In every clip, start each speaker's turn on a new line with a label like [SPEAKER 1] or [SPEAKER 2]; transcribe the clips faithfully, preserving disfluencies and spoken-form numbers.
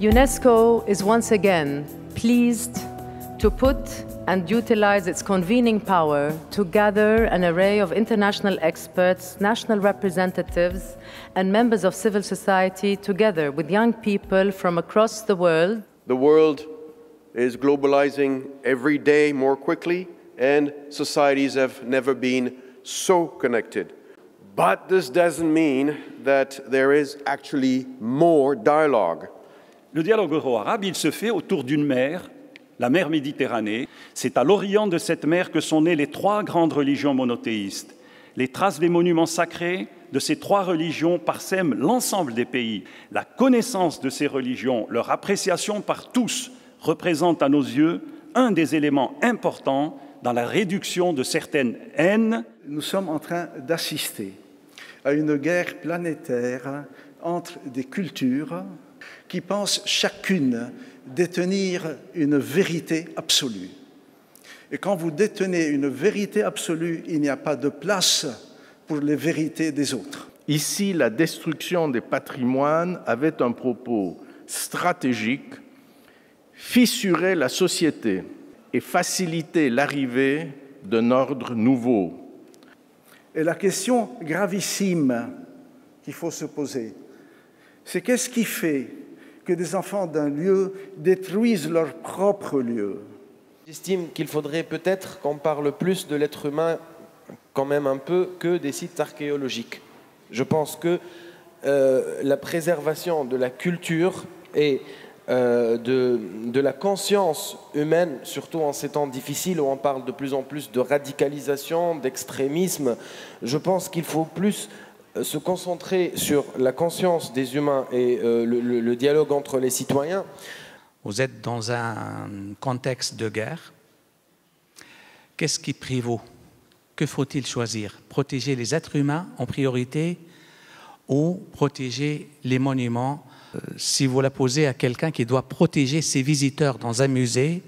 [SPEAKER 1] UNESCO is once again pleased to put and utilize its convening power to gather an array of international experts, national representatives, and members of civil society together with young people from across the world.
[SPEAKER 2] The world is globalizing every day more quickly, and societies have never been so connected. But this doesn't mean that there is actually more dialogue.
[SPEAKER 3] Le dialogue euro-arabe, il se fait autour d'une mer, la mer Méditerranée. C'est à l'orient de cette mer que sont nées les trois grandes religions monothéistes. Les traces des monuments sacrés de ces trois religions parsèment l'ensemble des pays. La connaissance de ces religions, leur appréciation par tous, représente à nos yeux un des éléments importants dans la réduction de certaines haines.
[SPEAKER 4] Nous sommes en train d'assister à une guerre planétaire entre des cultures qui pensent chacune détenir une vérité absolue. Et quand vous détenez une vérité absolue, il n'y a pas de place pour les vérités des autres.
[SPEAKER 5] Ici, la destruction des patrimoines avait un propos stratégique, fissurer la société et faciliter l'arrivée d'un ordre nouveau.
[SPEAKER 4] Et la question gravissime qu'il faut se poser, c'est qu'est-ce qui fait que des enfants d'un lieu détruisent leur propre lieu?
[SPEAKER 6] J'estime qu'il faudrait peut-être qu'on parle plus de l'être humain quand même un peu que des sites archéologiques. Je pense que euh, la préservation de la culture et euh, de, de la conscience humaine, surtout en ces temps difficiles où on parle de plus en plus de radicalisation, d'extrémisme, je pense qu'il faut plus se concentrer sur la conscience des humains et euh, le, le, le dialogue entre les citoyens.
[SPEAKER 7] Vous êtes dans un contexte de guerre. Qu'est-ce qui prévaut? Que faut-il choisir? Protéger les êtres humains en priorité ou protéger les monuments? euh, Si vous la posez à quelqu'un qui doit protéger ses visiteurs dans un musée,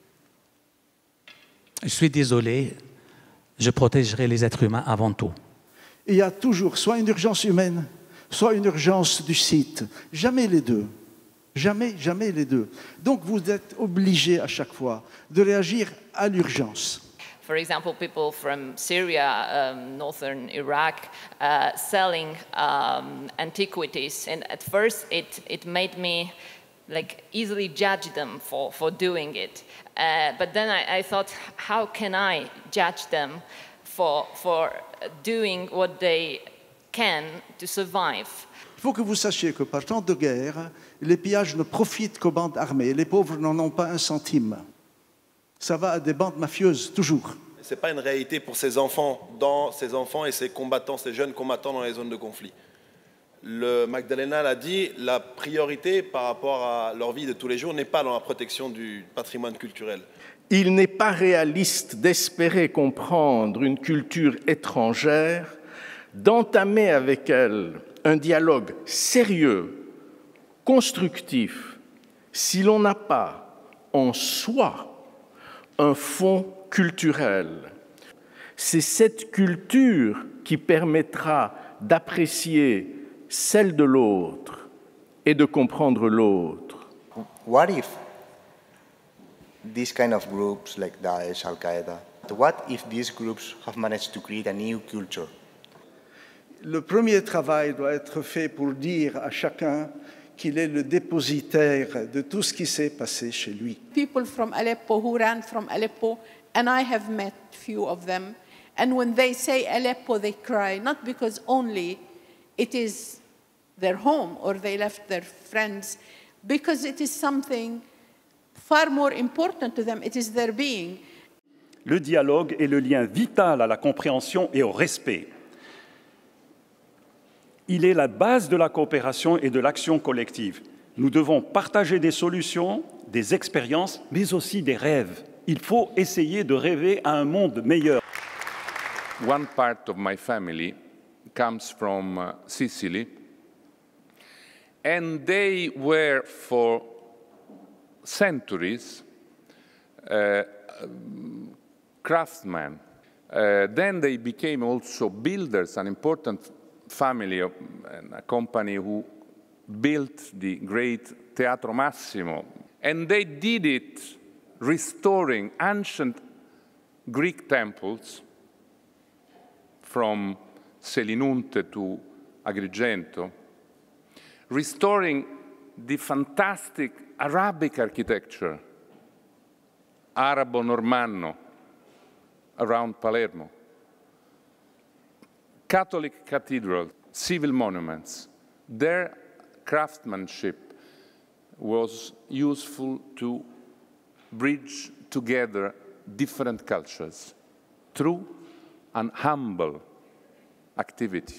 [SPEAKER 7] je suis désolé, je protégerai les êtres humains avant tout.
[SPEAKER 4] Il y a toujours soit une urgence humaine, soit une urgence du site. Jamais les deux. Jamais, jamais les deux. Donc vous êtes obligés à chaque fois de réagir à l'urgence.
[SPEAKER 8] For example, people from Syria, um, northern Iraq, uh, selling um, antiquities, and at first it, it made me like easily judge them for, for doing it. Uh, but then I, I thought, how can I judge them for, for doing what they can to survive?
[SPEAKER 4] Il faut que vous sachiez que par temps de guerre, les pillages ne profitent qu'aux bandes armées. Les pauvres n'en ont pas un centime. Ça va à des bandes mafieuses, toujours.
[SPEAKER 9] Ce n'est pas une réalité pour ces enfants, dans ces enfants et ces combattants, ces jeunes combattants dans les zones de conflit. Le Magdalena l'a dit, la priorité par rapport à leur vie de tous les jours n'est pas dans la protection du patrimoine culturel.
[SPEAKER 5] Il n'est pas réaliste d'espérer comprendre une culture étrangère, d'entamer avec elle un dialogue sérieux, constructif, si l'on n'a pas en soi un fond culturel. C'est cette culture qui permettra d'apprécier celle de l'autre et de comprendre l'autre.
[SPEAKER 10] What if these kind of groups like Daesh, Al-Qaeda, what if these groups have managed to create a new culture?
[SPEAKER 4] Le premier travail doit être fait pour dire à chacun qu'il est le dépositaire de tout ce qui s'est passé chez lui.
[SPEAKER 11] People from Aleppo who ran from Aleppo, and I have met few of them, and when they say Aleppo, they cry, not because only it is their home or they left their friends, because it is something far more important to them, it is their being.
[SPEAKER 3] Le dialogue est le lien vital à la compréhension et au respect. Il est la base de la coopération et de l'action collective. Nous devons partager des solutions, des expériences, mais aussi des rêves. Il faut essayer de rêver à un monde meilleur.
[SPEAKER 12] One part of my family comes from uh, Sicily, and they were for centuries uh, craftsmen. Uh, then they became also builders, an important family of a company who built the great Teatro Massimo, and they did it restoring ancient Greek temples from Selinunte to Agrigento, restoring the fantastic Arabic architecture, Arabo-Normanno, around Palermo, Catholic cathedrals, civil monuments. Their craftsmanship was useful to bridge together different cultures through an humble activity.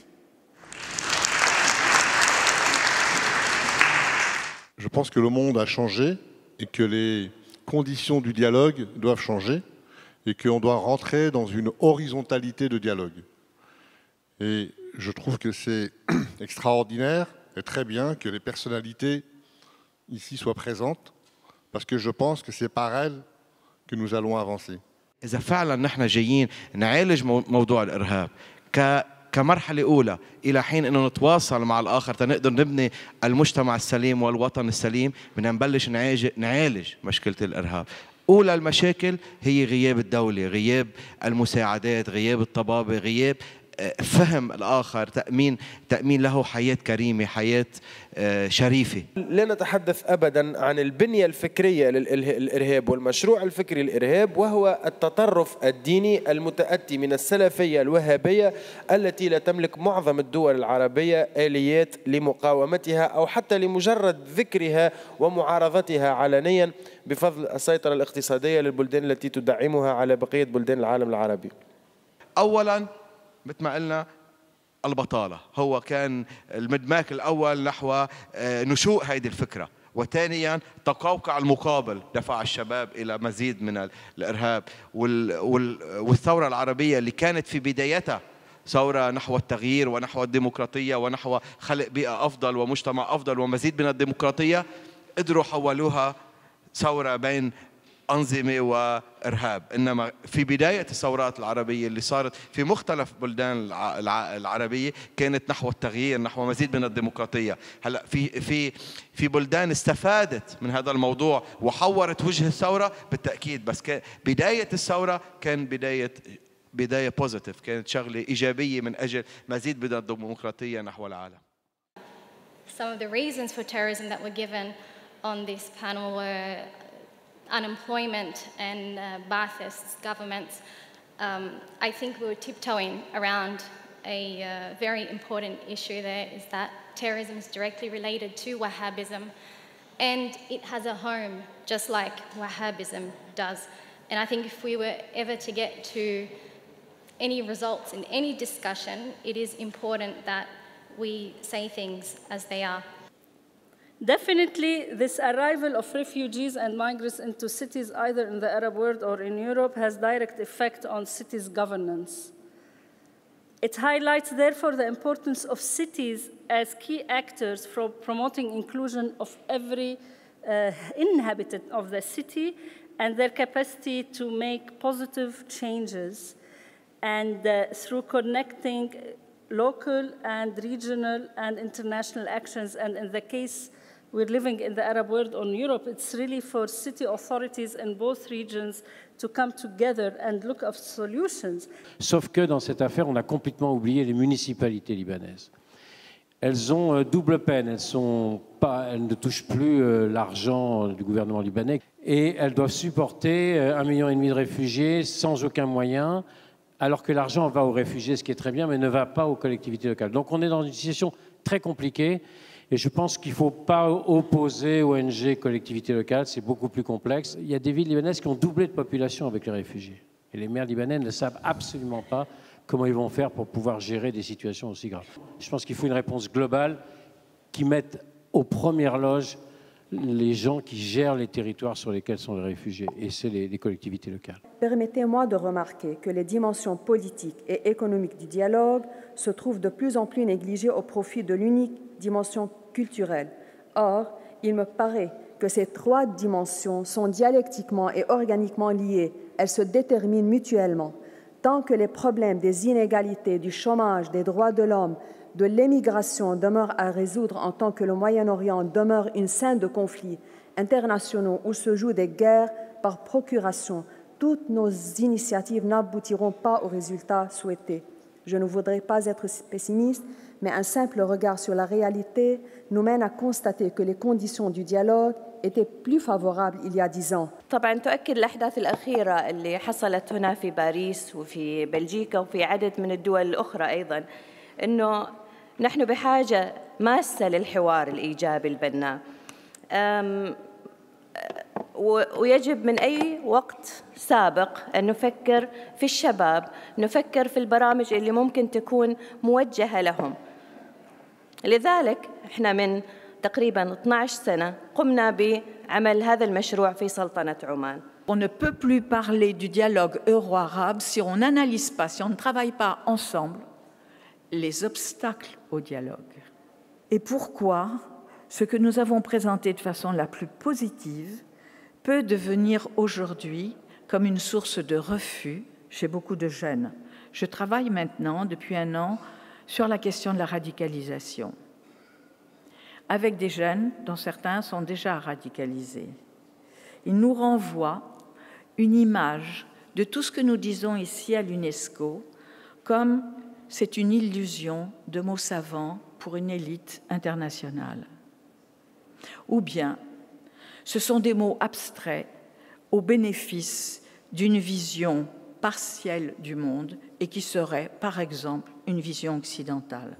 [SPEAKER 13] Je pense que le monde a changé et que les conditions du dialogue doivent changer et qu'on doit rentrer dans une horizontalité de dialogue. Et je trouve que c'est extraordinaire et très bien que les personnalités ici soient présentes parce que je pense que c'est par elles que nous allons avancer.
[SPEAKER 14] إذا فعلا نحن جايين نعالج موضوع الإرهاب ك كمرحلة أولى إلى حين أنه نتواصل مع الآخر تنقدر نبني المجتمع السليم والوطن السليم، بدنا نبلش نعالج مشكلة الإرهاب. أولى المشاكل هي غياب الدولة، غياب المساعدات، غياب الطبابة، غياب فهم الآخر، تأمين تأمين له حياة كريمة، حياة شريفة.
[SPEAKER 6] لا نتحدث أبداً عن البنية الفكرية للإرهاب والمشروع الفكري للإرهاب، وهو التطرف الديني المتأتي من السلفية الوهابية التي لا تملك معظم الدول العربية آليات لمقاومتها أو حتى لمجرد ذكرها ومعارضتها علنياً بفضل السيطرة الاقتصادية للبلدان التي تدعمها على بقية بلدان العالم العربي.
[SPEAKER 14] أولاً مثل ما قلنا البطالة هو كان المدماك الأول نحو نشوء هذه الفكرة، وثانيا تقوقع المقابل دفع الشباب إلى مزيد من الإرهاب، والثورة العربية اللي كانت في بدايتها ثورة نحو التغيير ونحو الديمقراطية ونحو خلق بيئة أفضل ومجتمع أفضل ومزيد من الديمقراطية، قدروا حولوها ثورة بين أنظمة وإرهاب. إنما في بداية الثورات العربية اللي صارت في مختلف بلدان العربية كانت نحو التغيير، نحو مزيد من الديمقراطية. هلا في في في بلدان استفادت من هذا الموضوع وحورت وجه الثورة بالتأكيد، بس بداية الثورة كان بداية بداية بوزيتيف، كانت شغلة إيجابية من أجل مزيد من الديمقراطية نحو العالم.
[SPEAKER 15] Some of the reasons for terrorism that were given on this panel were unemployment and uh, Ba'athist governments. Um, I think we were tiptoeing around a uh, very important issue there, is that terrorism is directly related to Wahhabism, and it has a home just like Wahhabism does. And I think if we were ever to get to any results in any discussion, it is important that we say things as they are.
[SPEAKER 16] Definitely, this arrival of refugees and migrants into cities, either in the Arab world or in Europe, has direct effect on cities' governance. It highlights, therefore, the importance of cities as key actors for promoting inclusion of every uh, inhabitant of the city and their capacity to make positive changes, and uh, through connecting local and regional and international actions. And in the case we're living in the Arab world or in Europe, it's really for city authorities in both regions to come together and look at solutions.
[SPEAKER 17] Sauf que dans cette affaire, on a complètement oublié les municipalités libanaises. Elles ont euh, double peine, elles, sont pas, elles ne touchent plus euh, l'argent du gouvernement libanais et elles doivent supporter euh, un million et demi de réfugiés sans aucun moyen, alors que l'argent va aux réfugiés, ce qui est très bien, mais ne va pas aux collectivités locales. Donc on est dans une situation très compliquée. Et je pense qu'il ne faut pas opposer O N G, collectivités locales, c'est beaucoup plus complexe. Il y a des villes libanaises qui ont doublé de population avec les réfugiés. Et les maires libanais ne savent absolument pas comment ils vont faire pour pouvoir gérer des situations aussi graves. Je pense qu'il faut une réponse globale qui mette aux premières loges les gens qui gèrent les territoires sur lesquels sont les réfugiés, et c'est les, les collectivités locales.
[SPEAKER 18] Permettez-moi de remarquer que les dimensions politiques et économiques du dialogue se trouvent de plus en plus négligées au profit de l'unique dimension culturelle. Or, il me paraît que ces trois dimensions sont dialectiquement et organiquement liées. Elles se déterminent mutuellement. Tant que les problèmes des inégalités, du chômage, des droits de l'homme de l'émigration demeure à résoudre en tant que le Moyen-Orient demeure une scène de conflits internationaux où se jouent des guerres par procuration, toutes nos initiatives n'aboutiront pas aux résultats souhaités. Je ne voudrais pas être pessimiste, mais un simple regard sur la réalité nous mène à constater que les conditions du dialogue étaient plus favorables il y a dix ans.
[SPEAKER 19] طبعاً تؤكد الأحداث الأخيرة اللي حصلت هنا في باريس وفي بلجيكا وفي عدد من الدول الأخرى أيضاً إنه نحن بحاجة ماسة للحوار الإيجابي البناء. ويجب من أي وقت سابق أن نفكر في الشباب، نفكر في البرامج اللي ممكن تكون موجهة لهم. لذلك إحنا من تقريباً اثنتي عشرة سنة قمنا بعمل هذا المشروع في سلطنة عمان.
[SPEAKER 20] On ne peut plus parler du dialogue euro-arabe si on n'analyse pas, si on ne travaille pas ensemble les obstacles au dialogue. Et pourquoi ce que nous avons présenté de façon la plus positive peut devenir aujourd'hui comme une source de refus chez beaucoup de jeunes. Je travaille maintenant, depuis un an, sur la question de la radicalisation, avec des jeunes dont certains sont déjà radicalisés. Ils nous renvoient une image de tout ce que nous disons ici à l'UNESCO comme c'est une illusion de mots savants pour une élite internationale. Ou bien, ce sont des mots abstraits au bénéfice d'une vision partielle du monde et qui serait, par exemple, une vision occidentale.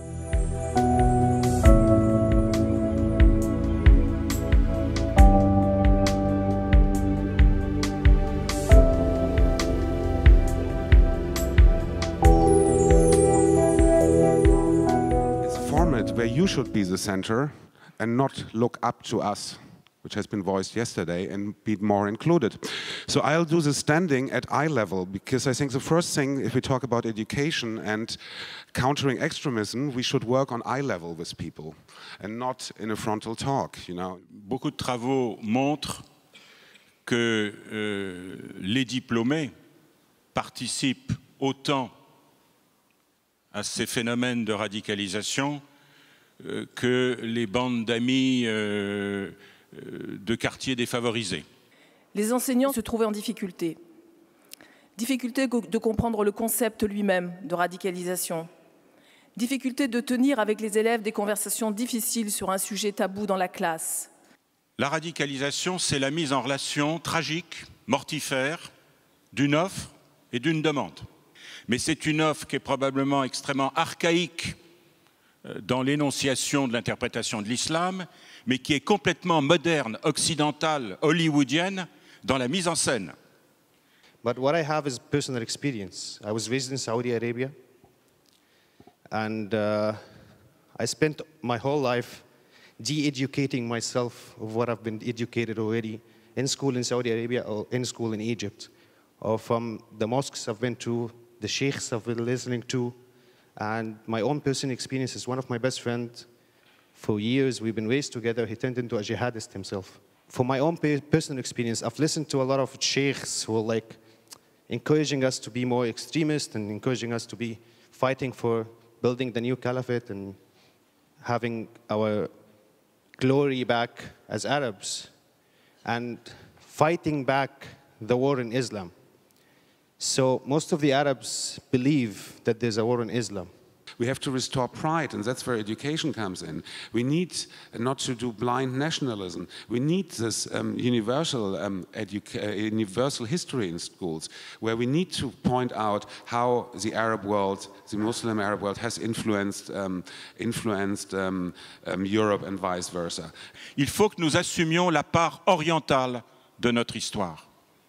[SPEAKER 21] It's a format where you should be the center and not look up to us, which has been voiced yesterday, and be more included. So I'll do the standing at eye level, because I think the first thing, if we talk about education and countering extremism, we should work on eye level with people and not in a frontal talk, you know.
[SPEAKER 3] Beaucoup de travaux montrent que euh, les diplômés participent autant à ces phénomènes de radicalisation euh, que les bandes d'amis euh, de quartiers défavorisés.
[SPEAKER 22] Les enseignants se trouvaient en difficulté. Difficulté de comprendre le concept lui-même de radicalisation. Difficulté de tenir avec les élèves des conversations difficiles sur un sujet tabou dans la classe.
[SPEAKER 3] La radicalisation, c'est la mise en relation tragique, mortifère, d'une offre et d'une demande. Mais c'est une offre qui est probablement extrêmement archaïque dans l'énonciation de l'interprétation de l'islam, mais qui est complètement moderne, occidentale, hollywoodienne, dans la mise en scène.
[SPEAKER 23] But what I have is personal experience. I was raised in Saudi Arabia, and uh, I spent my whole life de-educating myself of what I've been educated already in school in Saudi Arabia or in school in Egypt, or from the mosques I've been to, the sheikhs I've been listening to, and my own personal experience is one of my best friends. For years, we've been raised together. He turned into a jihadist himself. For my own personal experience, I've listened to a lot of sheikhs who are like encouraging us to be more extremist and encouraging us to be fighting for building the new caliphate and having our glory back as Arabs and fighting back the war in Islam. So most of the Arabs believe that there's a war in Islam.
[SPEAKER 21] We have to restore pride, and that's where education comes in. We need not to do blind nationalism. We need this um, universal, um, uh, universal history in schools, where we need to point out how the Arab world, the Muslim Arab world, has influenced, um, influenced um, um, Europe and vice versa.
[SPEAKER 3] Il faut que nous assumions la part orientale de notre histoire.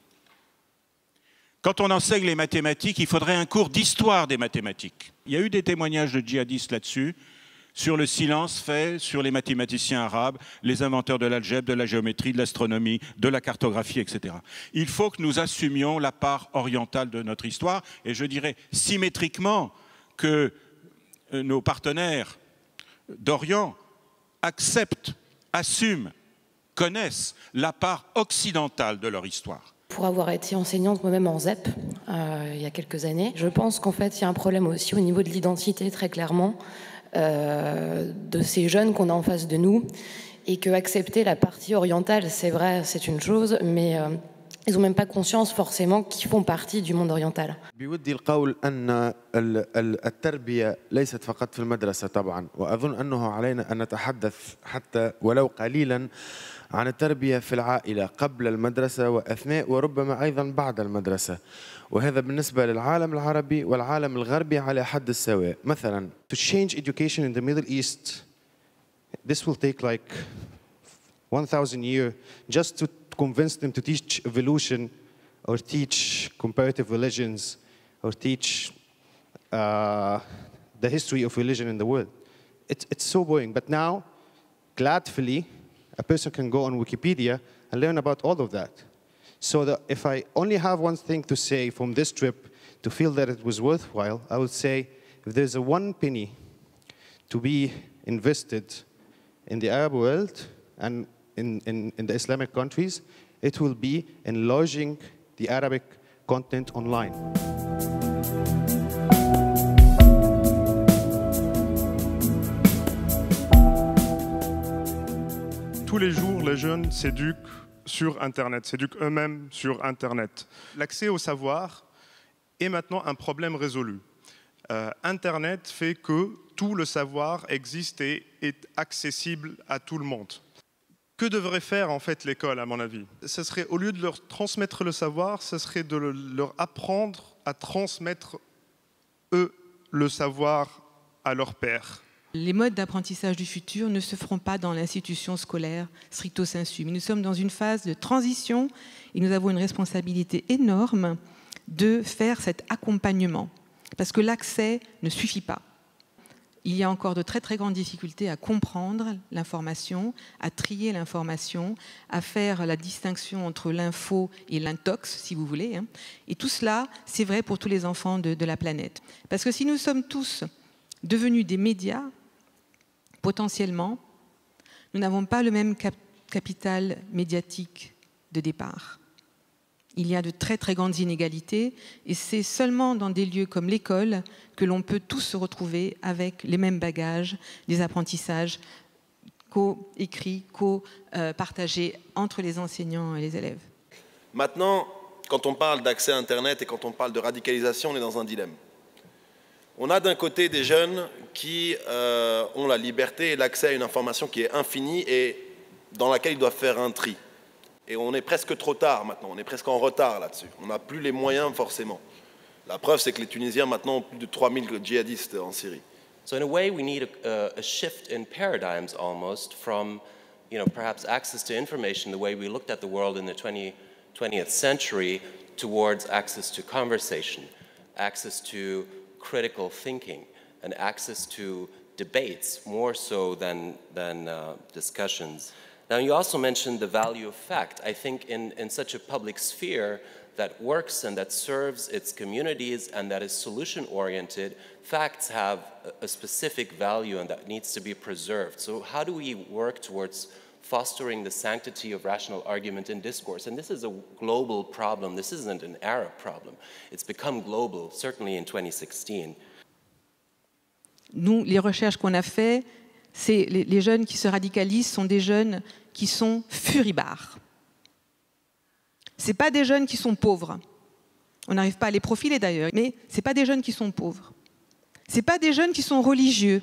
[SPEAKER 3] Quand on enseigne les mathématiques, il faudrait un cours d'histoire des mathématiques. Il y a eu des témoignages de djihadistes là-dessus, sur le silence fait sur les mathématiciens arabes, les inventeurs de l'algèbre, de la géométrie, de l'astronomie, de la cartographie, et cetera. Il faut que nous assumions la part orientale de notre histoire, et je dirais symétriquement que nos partenaires d'Orient acceptent, assument, connaissent la part occidentale de leur histoire.
[SPEAKER 1] Pour avoir été enseignante moi-même en Z E P euh, il y a quelques années, je pense qu'en fait il y a un problème aussi au niveau de l'identité très clairement euh, de ces jeunes qu'on a en face de nous et que accepter la partie orientale, c'est vrai, c'est une chose, mais euh, ils n'ont même pas conscience forcément qu'ils font partie du monde oriental.
[SPEAKER 2] بودي القول أن التربية ليست فقط في المدرسة طبعا، وأظن أنه علينا أن نتحدث حتى ولو قليلا عن التربية في العائلة قبل المدرسة وأثناء وربما أيضا بعد المدرسة، وهذا بالنسبة للعالم العربي والعالم الغربي على حد السواء. مثلا
[SPEAKER 23] To change education in the Middle East, this will take like one thousand years just to convince them to teach evolution or teach comparative religions or teach uh, the history of religion in the world. It's, it's so boring, but now, gladfully, a person can go on Wikipedia and learn about all of that. So that if I only have one thing to say from this trip to feel that it was worthwhile, I would say if there's a one penny to be invested in the Arab world and in, in, in the Islamic countries, it will be enlarging the Arabic content online.
[SPEAKER 7] Tous les jours, les jeunes s'éduquent sur Internet, s'éduquent eux-mêmes sur Internet. L'accès au savoir est maintenant un problème résolu. Euh, Internet fait que tout le savoir existe et est accessible à tout le monde. Que devrait faire en fait l'école, à mon avis? Ce serait, au lieu de leur transmettre le savoir, ce serait de leur apprendre à transmettre, eux, le savoir à leurs pairs.
[SPEAKER 24] Les modes d'apprentissage du futur ne se feront pas dans l'institution scolaire stricto sensu. Mais nous sommes dans une phase de transition et nous avons une responsabilité énorme de faire cet accompagnement. Parce que l'accès ne suffit pas. Il y a encore de très très grandes difficultés à comprendre l'information, à trier l'information, à faire la distinction entre l'info et l'intox, si vous voulez. Hein. Et tout cela, c'est vrai pour tous les enfants de, de la planète. Parce que si nous sommes tous devenus des médias, potentiellement, nous n'avons pas le même cap capital médiatique de départ. Il y a de très très grandes inégalités et c'est seulement dans des lieux comme l'école que l'on peut tous se retrouver avec les mêmes bagages, des apprentissages co-écrits, co-partagés entre les enseignants et les élèves.
[SPEAKER 9] Maintenant, quand on parle d'accès à Internet et quand on parle de radicalisation, on est dans un dilemme. On a d'un côté des jeunes qui euh, ont la liberté et l'accès à une information qui est infinie et dans laquelle ils doivent faire un tri. Et on est presque trop tard maintenant, on est presque en retard là-dessus. On n'a plus les moyens forcément. La preuve, c'est que les Tunisiens maintenant ont plus de trois mille djihadistes en Syrie.
[SPEAKER 25] So in a way, we need a, a shift in paradigms almost from, you know, perhaps access to information, the way we looked at the world in the twentieth century, towards access to conversation, access to critical thinking, and access to debates more so than, than uh, discussions. Now, you also mentioned the value of fact. I think in, in such a public sphere that works and that serves its communities and that is solution-oriented, facts have a, a specific value and that needs to be preserved. So how do we work towards fostering the sanctity of rational argument and discourse? And this is a global problem. This isn't an Arab problem. It's become global, certainly in twenty sixteen.
[SPEAKER 24] Nous, les recherches qu'on a faites, c'est les, les jeunes qui se radicalisent sont des jeunes qui sont furibards. Ce n'est pas des jeunes qui sont pauvres. On n'arrive pas à les profiler d'ailleurs, mais ce n'est pas des jeunes qui sont pauvres. Ce n'est pas des jeunes qui sont religieux.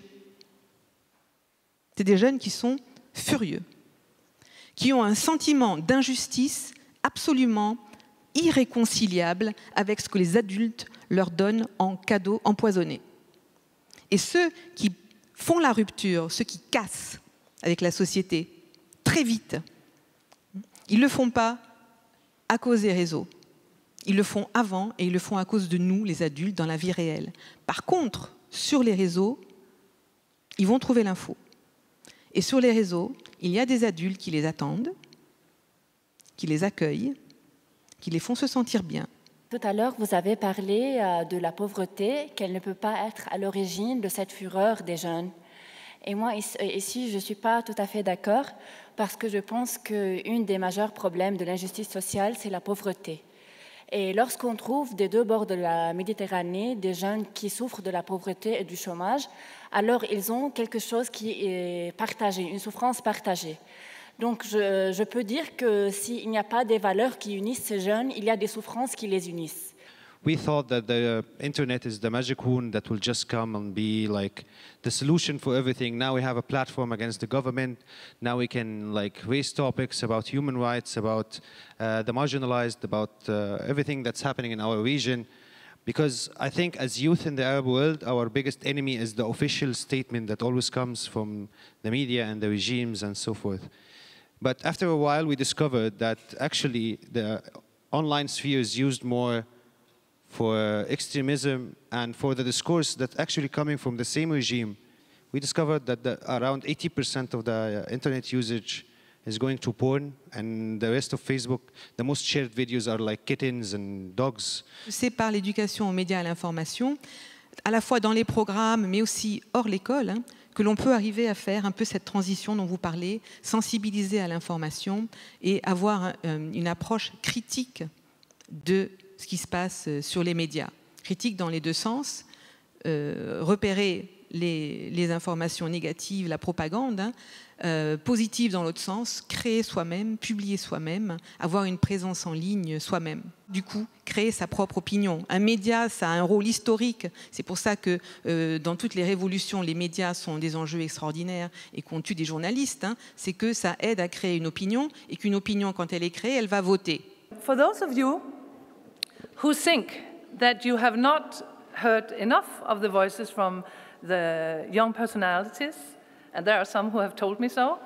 [SPEAKER 24] C'est des jeunes qui sont furieux, qui ont un sentiment d'injustice absolument irréconciliable avec ce que les adultes leur donnent en cadeau empoisonné. Et ceux qui font la rupture, ceux qui cassent avec la société, très vite, ils ne le font pas à cause des réseaux. Ils le font avant et ils le font à cause de nous, les adultes, dans la vie réelle. Par contre, sur les réseaux, ils vont trouver l'info. Et sur les réseaux, il y a des adultes qui les attendent, qui les accueillent, qui les font se sentir bien.
[SPEAKER 26] Tout à l'heure, vous avez parlé de la pauvreté, qu'elle ne peut pas être à l'origine de cette fureur des jeunes.
[SPEAKER 4] Et moi, ici, je ne suis pas tout à fait d'accord parce que je pense qu'un des majeurs problèmes de l'injustice sociale, c'est la pauvreté. Et lorsqu'on trouve des deux bords de la Méditerranée des jeunes qui souffrent de la pauvreté et du chômage, alors ils ont quelque chose qui est partagé, une souffrance partagée. Donc je, je peux dire que s'il n'y a pas des valeurs qui unissent ces jeunes, il y a des souffrances qui les unissent.
[SPEAKER 23] We thought that the internet is the magic wand that will just come and be like the solution for everything. Now we have a platform against the government. Now we can like raise topics about human rights, about uh, the marginalized, about uh, everything that's happening in our region. Because I think as youth in the Arab world, our biggest enemy is the official statement that always comes from the media and the regimes and so forth. But after a while, we discovered that actually the online sphere is used more for extremism and for the discourse that's actually coming from the same regime. We discovered that the, around eighty percent of the uh, internet usage is going to porn, and the rest of Facebook, the most shared videos are like kittens and dogs.
[SPEAKER 24] C'est par l'éducation aux médias et à l'information, à la fois dans les programmes, mais aussi hors l'école, hein, que l'on peut arriver à faire un peu cette transition dont vous parlez, sensibiliser à l'information et avoir euh, une approche critique de ce qui se passe sur les médias. Critique dans les deux sens, euh, repérer les, les informations négatives, la propagande, hein, euh, positive dans l'autre sens, créer soi-même, publier soi-même, avoir une présence en ligne soi-même. Du coup, créer sa propre opinion. Un média, ça a un rôle historique. C'est pour ça que euh, dans toutes les révolutions, les médias sont des enjeux extraordinaires et qu'on tue des journalistes. Hein, c'est que ça aide à créer une opinion et qu'une opinion, quand elle est créée, elle va voter.
[SPEAKER 5] For those of you who think that you have not heard enough of the voices from the young personalities, and there are some who have told me so,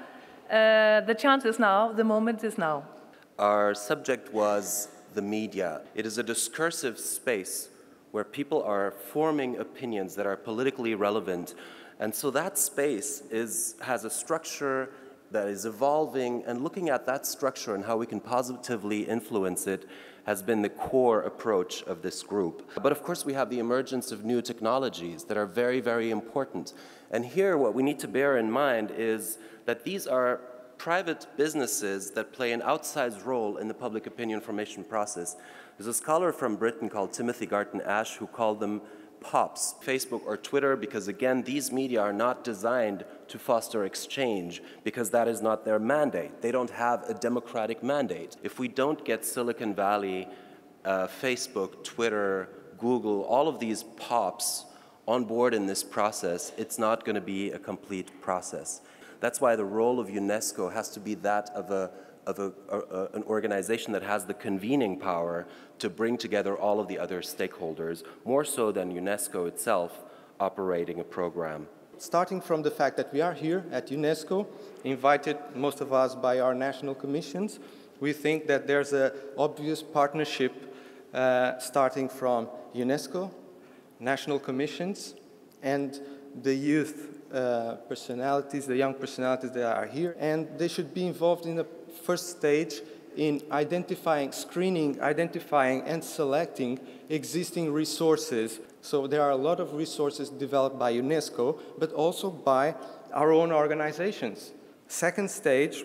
[SPEAKER 5] uh, the chance is now, the moment is now.
[SPEAKER 25] Our subject was the media. It is a discursive space where people are forming opinions that are politically relevant, and so that space is, has a structure that is evolving, and looking at that structure and how we can positively influence it has been the core approach of this group. But of course we have the emergence of new technologies that are very, very important. And here what we need to bear in mind is that these are private businesses that play an outsized role in the public opinion formation process. There's a scholar from Britain called Timothy Garton Ash who called them POPs, Facebook or Twitter, because again, these media are not designed to foster exchange because that is not their mandate. They don't have a democratic mandate. If we don't get Silicon Valley, uh, Facebook, Twitter, Google, all of these POPs on board in this process, it's not going to be a complete process. That's why the role of UNESCO has to be that of a of a, a, a, an organization that has the convening power to bring together all of the other stakeholders, more so than UNESCO itself operating a program.
[SPEAKER 8] Starting from the fact that we are here at UNESCO, invited most of us by our national commissions, we think that there's an obvious partnership uh, starting from UNESCO, national commissions, and the youth uh, personalities, the young personalities that are here, and they should be involved in the first stage in identifying, screening, identifying and selecting existing resources. So there are a lot of resources developed by UNESCO, but also by our own organizations. Second stage,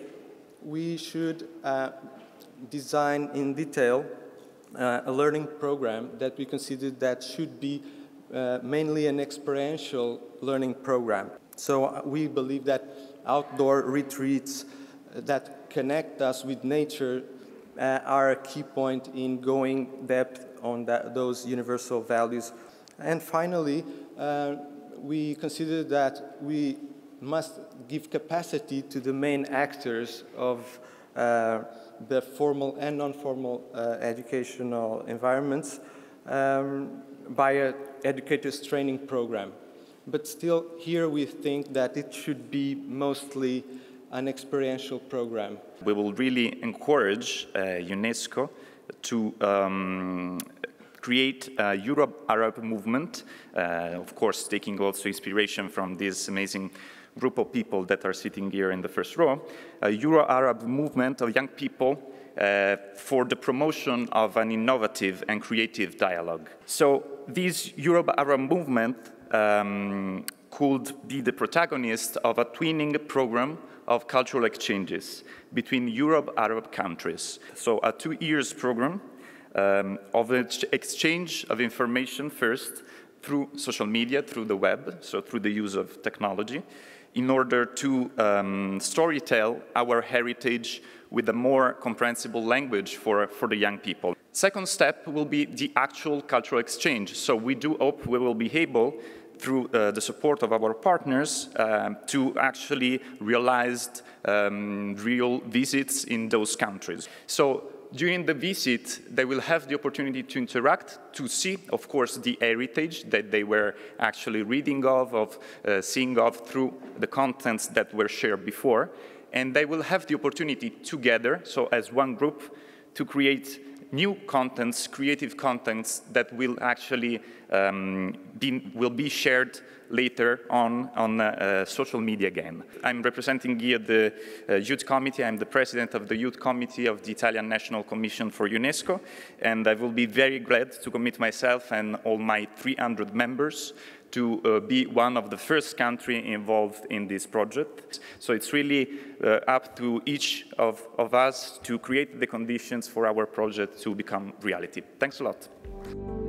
[SPEAKER 8] we should uh, design in detail uh, a learning program that we consider that should be uh, mainly an experiential learning program. So uh, we believe that outdoor retreats that connect us with nature uh, are a key point in going depth on that, those universal values. And finally, uh, we consider that we must give capacity to the main actors of uh, the formal and non-formal uh, educational environments um, by an educators training program. But still, here we think that it should be mostly an experiential program.
[SPEAKER 10] We will really encourage uh, UNESCO to um, create a Euro-Arab movement, uh, of course taking also inspiration from this amazing group of people that are sitting here in the first row, a Euro-Arab movement of young people uh, for the promotion of an innovative and creative dialogue. So this Euro-Arab movement um, could be the protagonist of a twinning program of cultural exchanges between Europe and Arab countries. So a two years program um, of exchange of information first through social media, through the web, so through the use of technology, in order to um, storytell our heritage with a more comprehensible language for, for the young people. Second step will be the actual cultural exchange. So we do hope we will be able, through uh, the support of our partners, uh, to actually realize um, real visits in those countries. So during the visit, they will have the opportunity to interact, to see, of course, the heritage that they were actually reading of, of uh, seeing of through the contents that were shared before. And they will have the opportunity together, so as one group, to create new contents, creative contents that will actually um, be, will be shared later on on uh, uh, social media again. I'm representing here the uh, Youth Committee. I'm the president of the Youth Committee of the Italian National Commission for UNESCO, and I will be very glad to commit myself and all my three hundred members to uh, be one of the first countries involved in this project. So it's really uh, up to each of, of us to create the conditions for our project to become reality. Thanks a lot.